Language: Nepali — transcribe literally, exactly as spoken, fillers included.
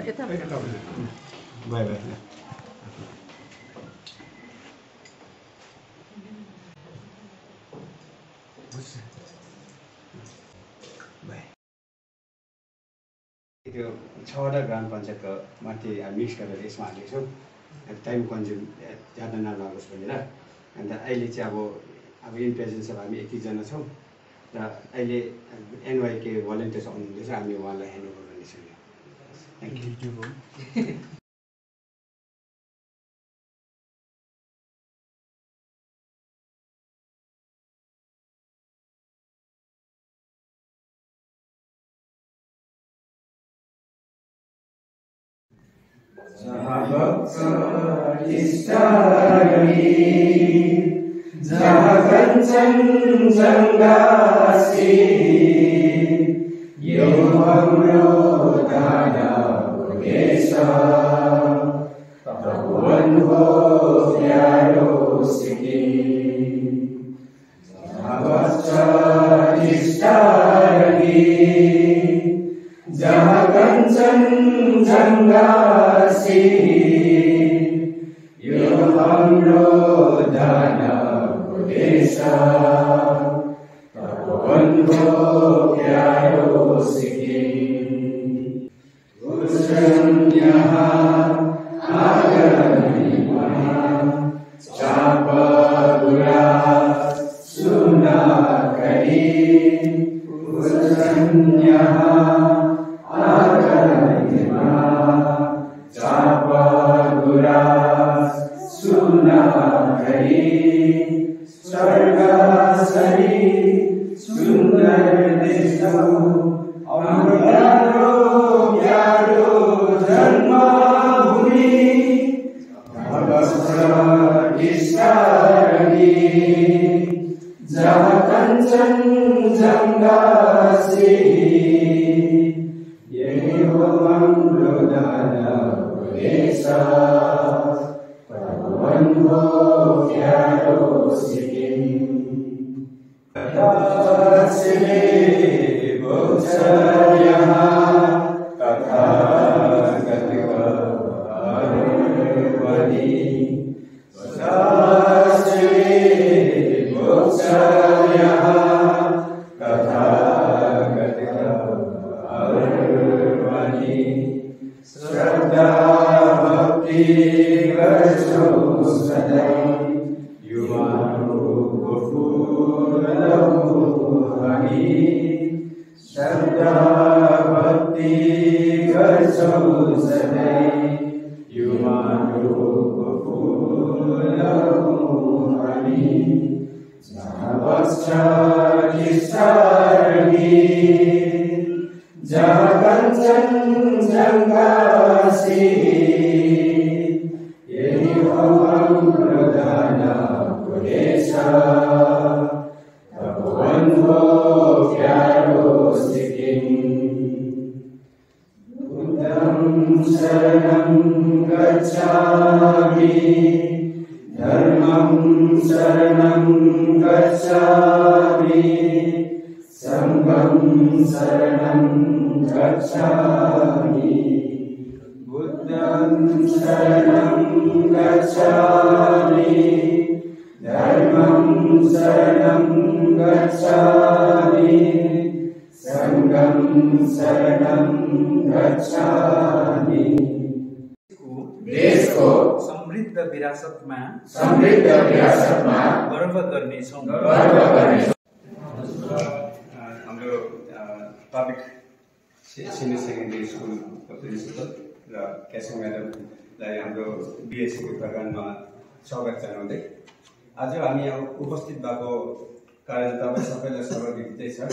यता बाई बाई त्यो छवटा ग्राम पञ्चायतको माथि मिक्स गरेर यसमा हालेको छौँ टाइम कन्ज्युम ज्यादा नलागोस् भनेर। अन्त अहिले चाहिँ अब अब इन प्रेजेन्स अब हामी एकतिसजना छौँ र अहिले एनवाईके भलिन्टियर्स आउनुहुँदैछ, हामी उहाँलाई ह्यान्डओभर गर्नेछौँ। Thank you. जहाँ भक्त टिस्टारनी, जहाँ कञ्चनजङ्घासी, यो हाम्रो दायाँको देश, तपोवन हो प्यारो सिक्किम। जहाँ भक्त टिस्टारनी, जहाँ कञ्चनजङ्घासी, यो हाम्रो दायाँको देश, तपोवन हो प्यारो सिक्किम। गुरुजन यहाँ आगमनमा चाप गुराँस सुनाखरी, गुरुजन यहाँ आगमनमा चाप गुराँस सुनाखरी, स्वर्गसरी सुन्दर देशौ हाम्रो प्यारो जन्मभूमि। भगवत टिस्टारनी, जहाँ कञ्चनजङ्घासी, यही हो हाम्रो दायाँको देश, तपोवन हो प्यारो सिक्किम। आकाशले बोल्छ यहाँ तथागतको अरुणवनी, आकाशले बोल्छ यहाँ तथागतको अरुणवनी। श्रद्धा भक्ति गर्छौँ सधैँ युवाहरूको फुल हामी। श्रद्धा भक्ति गर्छौँ सधैँ युवाहरूको फुल हामी। जहाँ बस्छ टिस्टारनी, जहाँ कञ्चनजङ्घासी, यही हो हाम्रो दायाँको देश, तपोवन हो प्यारो सिक्किम। बुद्धं शरणं गच्छामि, धर्मं शरणं गच्छामि, सङ्घं शरणं गच्छामि। बुद्धं शरणं गच्छामि, धर्मं शरणं गच्छामि, सङ्घं शरणं गच्छामि। देशको समृद्ध विरासतमा समृद्ध विरासतमा गर्व गर्नेछौँ गर्व गर्नेछौँ। हाम्रो पब्लिक सिनियर सेकेन्डरी स्कुलको प्रिन्सिपल र केशव म्याडमलाई हाम्रो बिएससीको प्रोग्राममा स्वागत जनाउँदै आज हामी यहाँ उपस्थित भएको कारण तपाईँ सबैलाई सर्वविदितै छ।